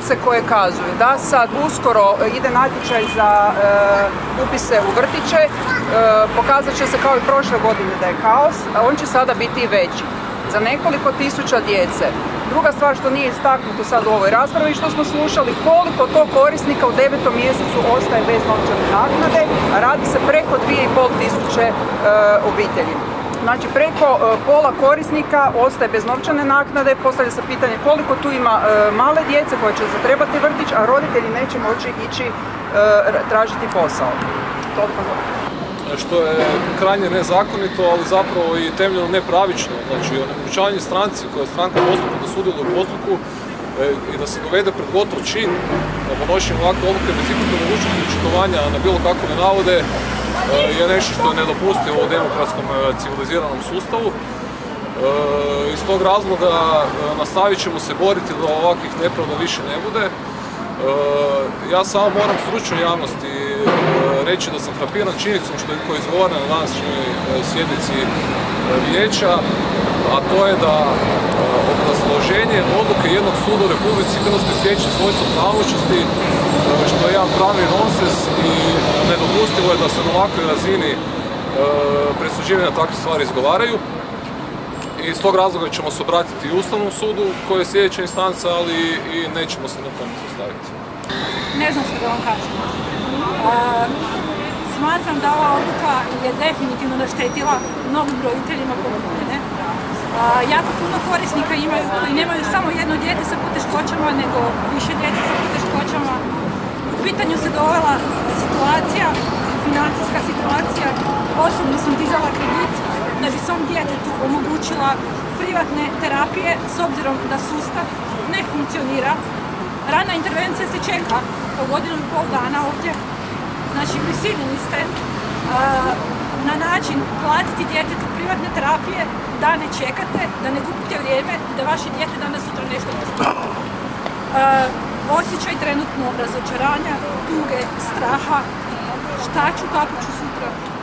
činjenice koje kazuju da sad uskoro ide natječaj za upise u vrtiće, pokazat će se kao i prošle godine da je kaos, a on će sada biti i veći, za nekoliko tisuća djece. Druga stvar što nije istaknuto sad u ovoj raspravi, što smo slušali, koliko to korisnika u 9. mjesecu ostaje bez novčane naknade, a radi se preko 2.500 obitelji. Znači preko pola korisnika ostaje bez novčane naknade, postavlja se pitanje koliko tu ima male djece koje će zatrebati vrtić, a roditelji neće moći ići tražiti posao. Što je krajnje nezakonito, ali zapravo i temeljno nepravično. Znači onemogućavanje stranci koja je stranka postupka da sudjeluje u postupku i da se dovede pred gotov čin na donošenju ovakve odluke bez ikakve mogućnosti očitovanja na bilo kakve navode je nešto što je nedopustivo u demokratskom civiliziranom sustavu. Iz tog razloga nastavit ćemo se boriti da ovakvih nepravda više ne bude. Ja samo moram stručnoj javnosti reći da sam frapiran činjenicom što je koja je izgovorena na današnjoj sjednici vijeća, a to je da obrazloženje odluke jednog suda u Republici Hrvatskoj stječe svojstvo pravomoćnosti, što je jedan pravni nonsens i nedopustivo je da se na ovakvoj razini presuđivanja takve stvari izgovaraju. I iz tog razloga ćemo se obratiti i Ustavnom sudu koji je sljedeća instanca, ali i nećemo se na tome zastaviti. Ne znam što da vam kažem. Smatram da ova odluka je definitivno naštetila mnogim roditeljima poput mene. Jako puno korisnika imaju koji nemaju samo jedno dijete sa poteškoćama, nego više djece sa poteškoćama. U pitanju se dovela situacija, financijska situacija. Osobno sam dizala kredit da bi svom djetetu omogućila privatne terapije s obzirom da sustav ne funkcionira. Rana intervencija se čeka po 1,5 dana ovdje. Znači, prisiljeni ste na način platiti djetetu privatne terapije, da ne čekate, da ne gubite vrijeme i da vaše dijete danas sutra nešto postoji. Osjećaj trenutno razočaranja, tuge, straha, šta ću, kako ću sutra.